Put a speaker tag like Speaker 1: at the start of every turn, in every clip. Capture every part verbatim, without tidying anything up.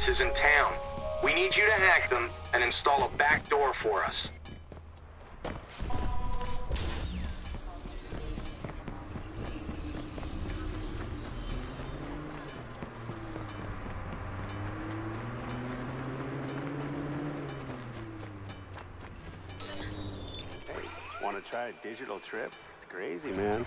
Speaker 1: viruses in town. We need you to hack them and install a back door for us.
Speaker 2: Hey, want to try a digital trip? It's crazy, man.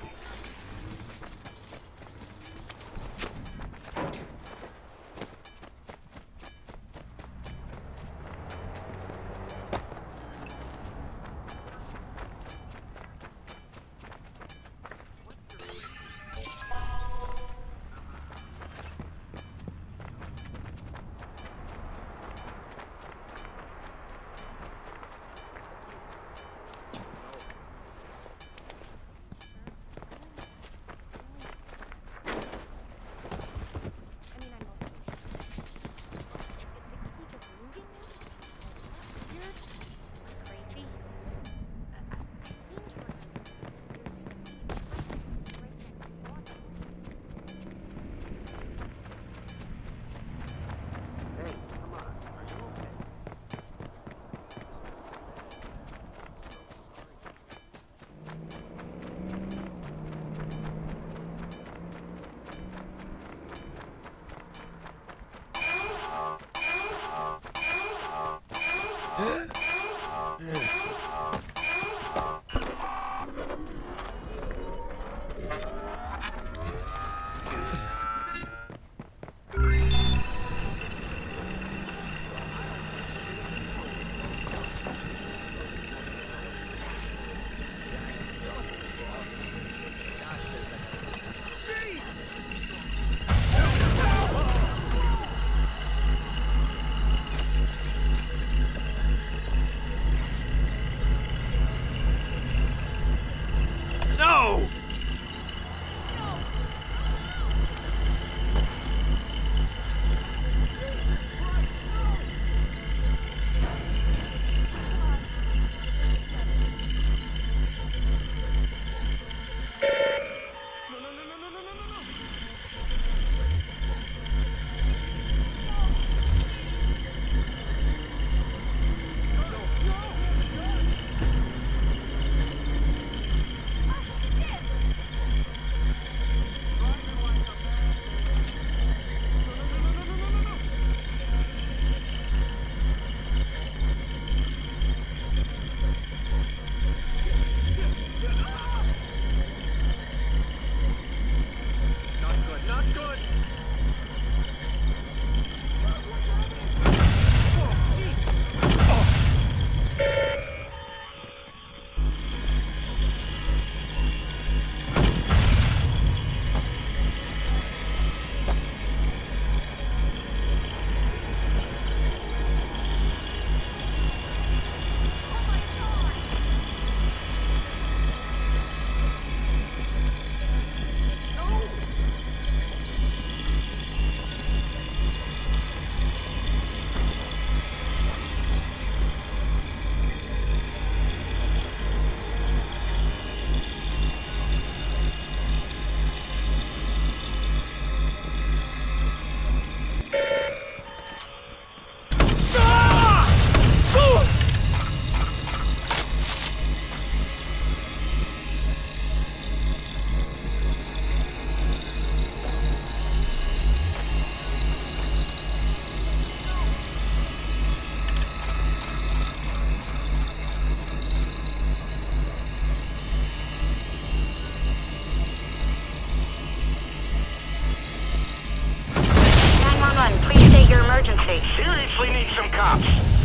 Speaker 1: Seriously need some cops.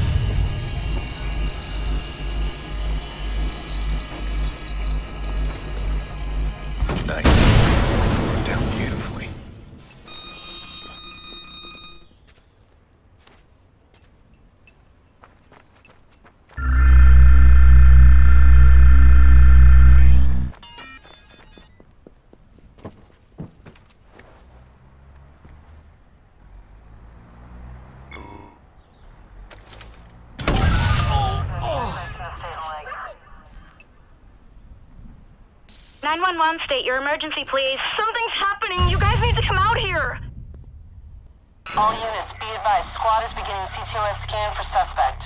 Speaker 3: Nice. Down beautifully.
Speaker 4: nine one one, state your emergency, please. Something's happening. You guys need to come out here. All units, be advised. Squad is beginning C T O S scan for suspect.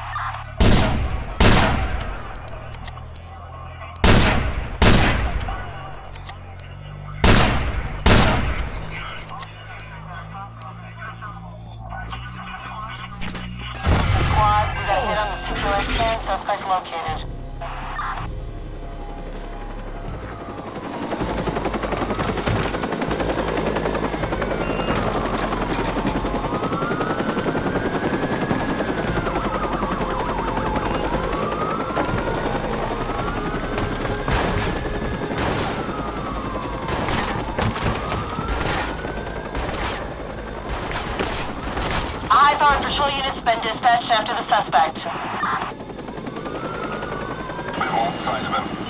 Speaker 4: Squad, we got a hit on the C T O S scan. Suspect located. High-powered patrol unit's been dispatched after the suspect.
Speaker 5: We hold sight of him.